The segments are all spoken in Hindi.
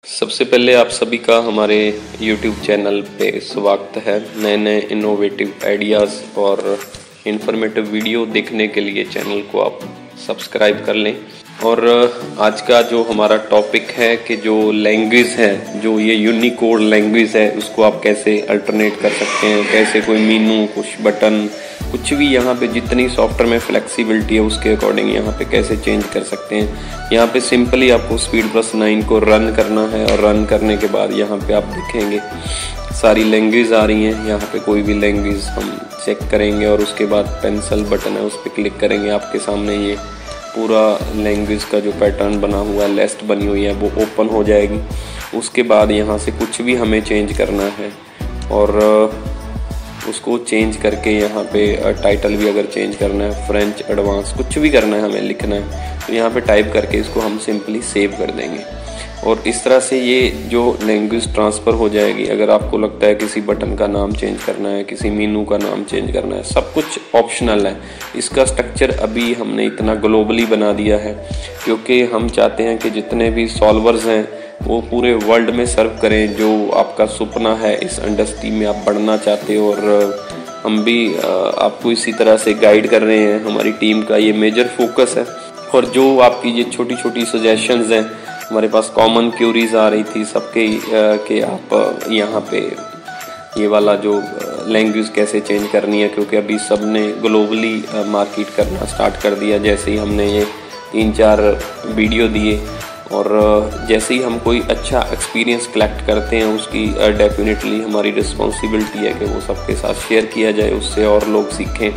सबसे पहले आप सभी का हमारे YouTube चैनल पे स्वागत है। नए नए इनोवेटिव आइडियाज़ और इन्फॉर्मेटिव वीडियो देखने के लिए चैनल को आप सब्सक्राइब कर लें। और आज का जो हमारा टॉपिक है कि जो लैंग्वेज है, जो ये यूनिकोड लैंग्वेज है, उसको आप कैसे अल्टरनेट कर सकते हैं, कैसे कोई मीनू, कुछ बटन, कुछ भी यहाँ पे जितनी सॉफ्टवेयर में फ्लेक्सिबिलिटी है उसके अकॉर्डिंग यहाँ पे कैसे चेंज कर सकते हैं। यहाँ पे सिंपली आपको SpeedPlus9 को रन करना है और रन करने के बाद यहाँ पे आप देखेंगे सारी लैंग्वेज आ रही हैं। यहाँ पे कोई भी लैंग्वेज हम चेक करेंगे और उसके बाद पेंसिल बटन है उस पर क्लिक करेंगे, आपके सामने ये पूरा लैंग्वेज का जो पैटर्न बना हुआ है, लिस्ट बनी हुई है, वो ओपन हो जाएगी। उसके बाद यहाँ से कुछ भी हमें चेंज करना है और उसको चेंज करके यहाँ पे टाइटल भी अगर चेंज करना है, फ्रेंच एडवांस कुछ भी करना है, हमें लिखना है, तो यहाँ पे टाइप करके इसको हम सिंपली सेव कर देंगे और इस तरह से ये जो लैंग्वेज ट्रांसफ़र हो जाएगी। अगर आपको लगता है किसी बटन का नाम चेंज करना है, किसी मीनू का नाम चेंज करना है, सब कुछ ऑप्शनल है। इसका स्ट्रक्चर अभी हमने इतना ग्लोबली बना दिया है क्योंकि हम चाहते हैं कि जितने भी सॉल्वर्स हैं वो पूरे वर्ल्ड में सर्व करें। जो आपका सपना है, इस इंडस्ट्री में आप बढ़ना चाहते हो, और हम भी आपको इसी तरह से गाइड कर रहे हैं। हमारी टीम का ये मेजर फोकस है। और जो आपकी ये छोटी छोटी सजेशंस हैं, हमारे पास कॉमन क्यूरीज आ रही थी सबके कि आप यहाँ पे ये वाला जो लैंग्वेज कैसे चेंज करनी है, क्योंकि अभी सब ने ग्लोबली मार्केट करना स्टार्ट कर दिया। जैसे ही हमने ये 3-4 वीडियो दिए और जैसे ही हम कोई अच्छा एक्सपीरियंस कलेक्ट करते हैं, उसकी डेफिनेटली हमारी रिस्पॉन्सिबिलिटी है कि वो सबके साथ शेयर किया जाए, उससे और लोग सीखें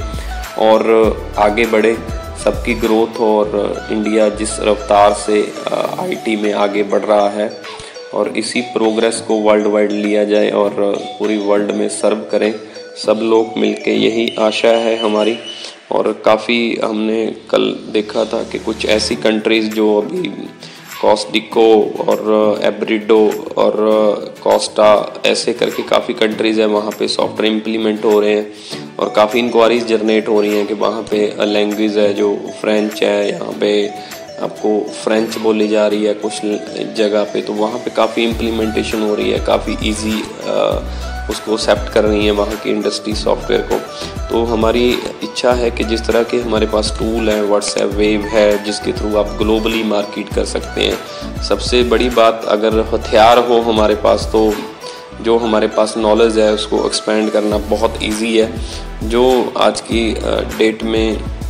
और आगे बढ़े, सबकी ग्रोथ हो। और इंडिया जिस रफ्तार से आईटी में आगे बढ़ रहा है और इसी प्रोग्रेस को वर्ल्ड वाइड लिया जाए और पूरी वर्ल्ड में सर्व करें सब लोग मिलके, यही आशा है हमारी। और काफ़ी हमने कल देखा था कि कुछ ऐसी कंट्रीज़ जो अभी कॉस्टिको और एब्रिडो और कोस्टा ऐसे करके काफ़ी कंट्रीज़ है, वहाँ पे सॉफ्टवेयर इम्प्लीमेंट हो रहे हैं और काफ़ी इंक्वायरीज जनरेट हो रही हैं कि वहाँ पे लैंग्वेज है जो फ्रेंच है, यहाँ पे आपको फ्रेंच बोली जा रही है कुछ जगह पे, तो वहाँ पे काफ़ी इम्प्लीमेंटेशन हो रही है, काफ़ी इजी उसको एक्सेप्ट कर रही है वहाँ की इंडस्ट्री सॉफ्टवेयर को। तो हमारी इच्छा है कि जिस तरह के हमारे पास टूल है, व्हाट्सएप वेव है, जिसके थ्रू आप ग्लोबली मार्केट कर सकते हैं। सबसे बड़ी बात, अगर हथियार हो हमारे पास तो जो हमारे पास नॉलेज है उसको एक्सपेंड करना बहुत इजी है। जो आज की डेट में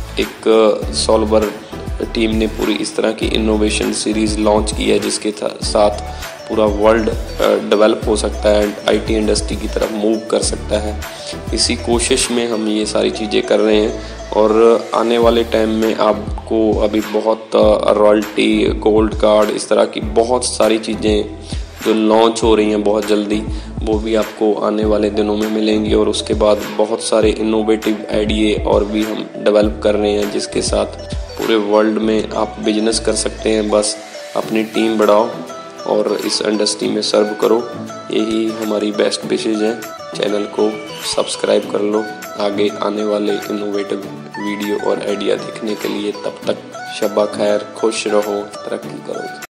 एक सॉल्वर टीम ने पूरी इस तरह की इनोवेशन सीरीज़ लॉन्च की है जिसके साथ पूरा वर्ल्ड डेवलप हो सकता है, आईटी इंडस्ट्री की तरफ मूव कर सकता है। इसी कोशिश में हम ये सारी चीज़ें कर रहे हैं और आने वाले टाइम में आपको अभी बहुत रॉयल्टी, गोल्ड कार्ड, इस तरह की बहुत सारी चीज़ें जो लॉन्च हो रही हैं बहुत जल्दी, वो भी आपको आने वाले दिनों में मिलेंगी। और उसके बाद बहुत सारे इनोवेटिव आइडिये और भी हम डेवलप कर रहे हैं जिसके साथ पूरे वर्ल्ड में आप बिजनेस कर सकते हैं। बस अपनी टीम बढ़ाओ और इस इंडस्ट्री में सर्व करो, यही हमारी बेस्ट विशेज है। चैनल को सब्सक्राइब कर लो आगे आने वाले इनोवेटिव वीडियो और आइडिया देखने के लिए। तब तक शब्बा खैर, खुश रहो, तरक्की करो।